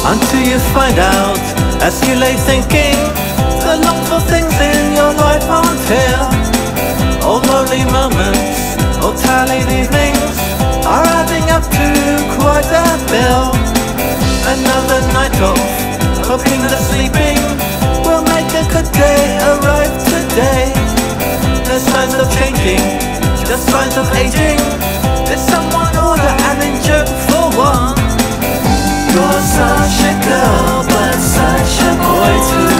until you find out, as you lay thinking, the longed-for things in your life aren't here. All lonely moments, all tallied evenings are adding up to quite a bill. Another night off, hoping that sleeping will make a good day arrive today. No signs of changing, just signs of aging. Did someone order an in-joke for one? You're such a girl, but such a boy too.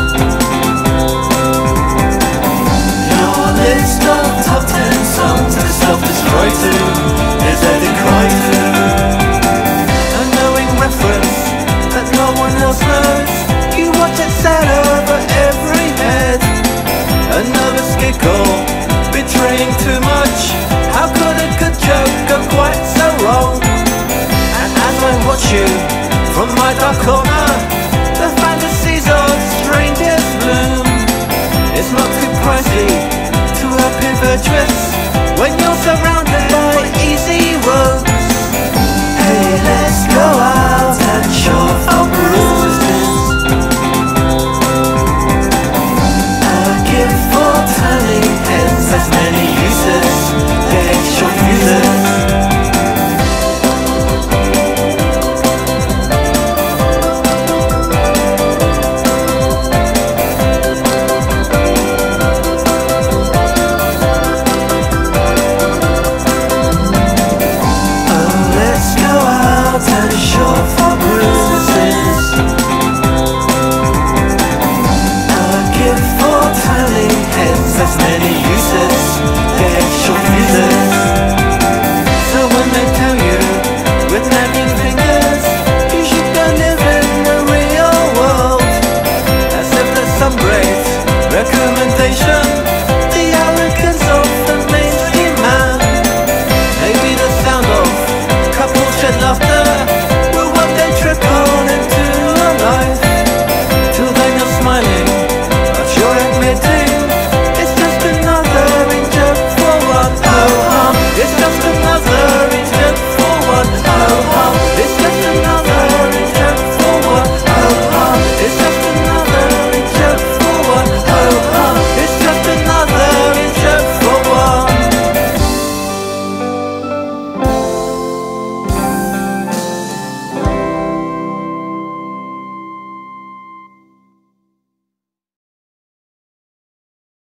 Your list of top 10 songs to self-destroy to is a decry to. A knowing reference that no one else knows, you watch it sail over every head. A nervous giggle, betraying too much. How could a good joke go quite so wrong? And as I watch you from my dark corner, the fantasies of strangest bloom. It's not too pricey to appear virtuous.